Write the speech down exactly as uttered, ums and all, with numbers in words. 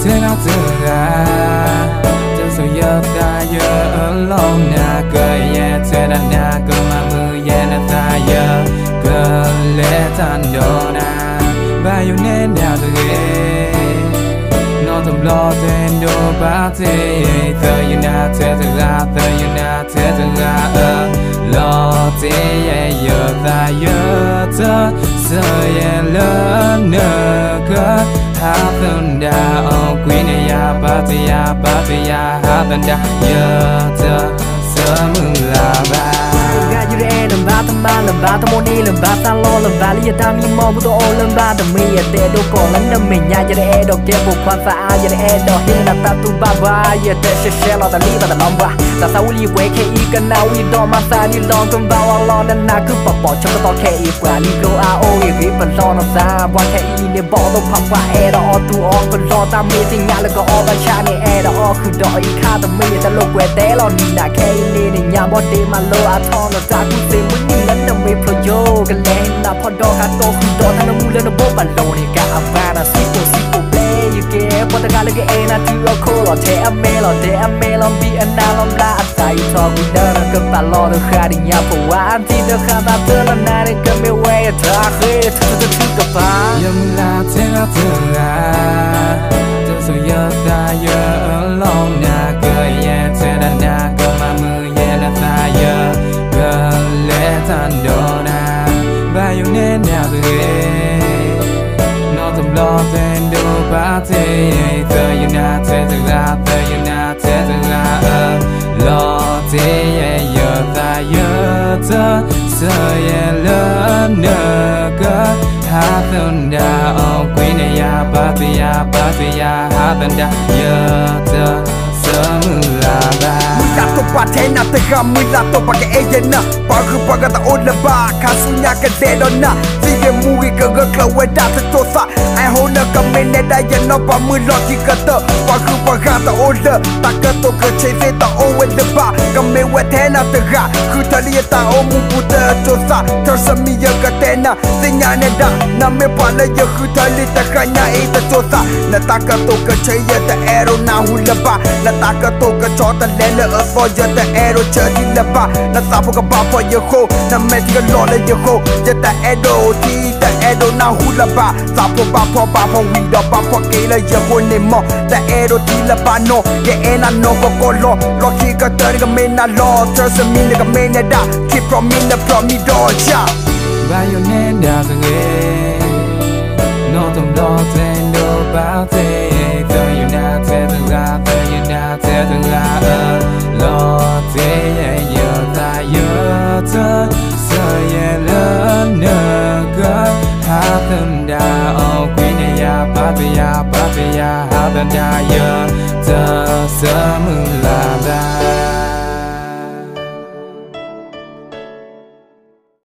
thế nào từ ra cho số giờ ta giờ ở lâu nhà cười nhẹ thế đã nhà cơ mà mưa nhẹ đã ta giờ cơ lẽ tan đồ na và yêu nên đào từ ghê nó thầm lo tên đồ bá thế thơ như na thế từ ra thơ như na thế từ ra ờ lo thế giờ ta giờ thơ giờ lớn nở cơ hát thân đà ông quý này ya ba thì ya ba thì ya hát thân đà giờ thơ giờ mừng là ba ga như thế làm ba tham ba làm ba tham môn đi làm ba tan lo làm ba lý ta mi mò bu tô làm ba đầm mi tê đô cổ lắm đầm mình nha giờ thế đọc kia buộc quan phá giờ thế đọc hiện là ta tu ba ba giờ thế sẽ sẽ lo ta lý ta làm ba ta sao li quay khi cần nào li đo mà ta đi lo trong bao lo nên na cứ bỏ bỏ trong cái to khi quả li go a o khi phần lo nó ra qua khiเนี่ยบอกต้องพักว่าแอร์ดอตัวออกคนรอตามมีสิ่งงานแล้วก็ออกบัญชาในแอร์ดอคือดอยค่าแต่ไม่แต่โลกแหวแต่เรานี่นะแค่นี้ในยามบอดีมาโลอาทอนเราจากทุกสิ่งวันนี้นั้นเราไม่พลโยกันแล้วนะพอดอการโตคือดอท่านมูเลนโบบัลโลนี่กะอาบานะสิโกสิโกเบย์เก๋พอตะการเลยก็เอนะที่เราโคหล่อเทอเมหล่อเทอเมลอมบีอันนาลอมลาใจทอกูเดินก็ปาลอเธอขาดิยาผัวอันที่เธอขาตาเธอแล้วนาเด็กก็ไม่เว้ยเธอเคยเธอจะถือกับฟ้ายังลาเธอเธอละจะสวยตาเยอะลองหน้าเกยแย่เธอด้านหน้าก็มามือแย่และตาเยอะก็เละทันโดนาบาอยู่เน้นแนวตัวเองนอนทำรอเต้นดูปาเทเธออยู่หน้าเธอจะลาเธออยู่หน้าเธอจะลาเออรอเธอแย่เยอะตาเยอะเธอเธอแย่เลิศเนอก็hát thân đà ông quý này ya ba thì ya ba thì ya hát thân đà giờ giờ giờ mừng là ba mừng là tôi qua thế nào tôi gặp mừng là tôi bằng cái em na bao khứ bao cái ta ôn là ba khá su nhà cái đê đó na vì cái mù cái cơ cơ cơ quay đã thật tốt sa ai hôn nó cầm mình này đã giờ nó bao mừng lo chỉ cần tơ bao khứ bao cái ta ôn là ta cơ tôi cơ chơi về ta ôn quên được ba cầm mình quay thế nào tôi gặp khứ thời đi ta ôn mù bút tơ tốt sa thật sự mi giờ cái thế nào tình nhà này đã nằm bên phải là giờ khứ thời đi ta khai nhà ấy ta tốt sa là ta cơ tôi cơ chơi giờ ta ero nào hôn là ba là ta cơ tôi cơ cho ta lên là ở for giờ ta ero chơi đi là ba là ta phải gặp ba for giờ khô là mẹ thì cái lo là giờ khô giờ ta ero thì ta ero nào hôn là ba ta phải ba for ba for we đó ba for cái là giờ khô này mò ta ero thì là ba no giờ em anh no có có lo lo khi cái tới cái mình là lo chơi xem mình cái mình là đã keep from me là from me đó cha và yêu nên đã từng nghe nó thầm lo tên đồ bao thế tôi yêu na thế từng ra tôi yêu na thế từng ra ờ lo thế giờ ta nhớ thơ giờ ye lớn nở cơ hát thân đà ông quý này ya ba thì ya ba thì ya hát thân đà giờ giờ giờ mừng là ba